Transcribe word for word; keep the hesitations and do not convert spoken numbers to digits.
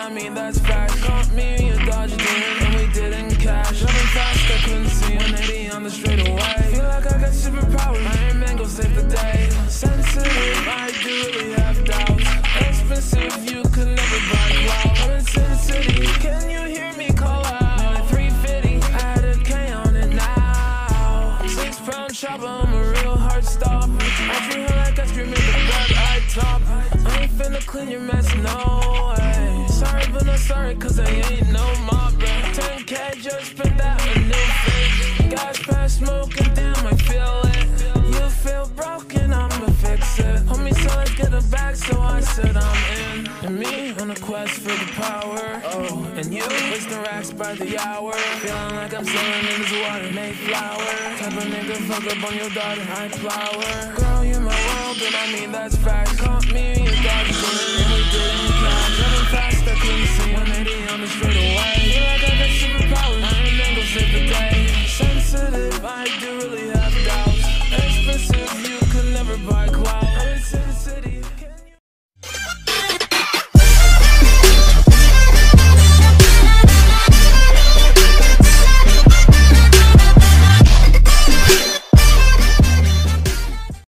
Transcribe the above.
I mean that's fact. Caught me a Dodge demon and we didn't cash. Driving fast, I couldn't see one eighty on the straightaway. Feel like I got superpowers, Iron Man go save the day. Sensitive, I do really have doubts. Expensive, you could never buy clout. I'm in Sin City, can you hear me call out? three fifty, I had a K on it now. Six pound chopper, I'm a real hard stop. I treat her like ice cream in the back, I top. I ain't finna clean your mess, no way. Sorry, but not sorry, cause I ain't no mob, bro. ten K, just spent that a new face. Gas pass smoking, damn, I feel it. You feel broken, I'ma fix it. Homie, so let's get it back, so I said I'm in. And me, on a quest for the power. Oh, and you, wasting racks by the hour. Feeling like I'm swimming in this water, Mayflower. Type of nigga, fuck up on your daughter, I flower. Girl, you're my world, and I mean that's fact. Caught me, your dog, and we didn't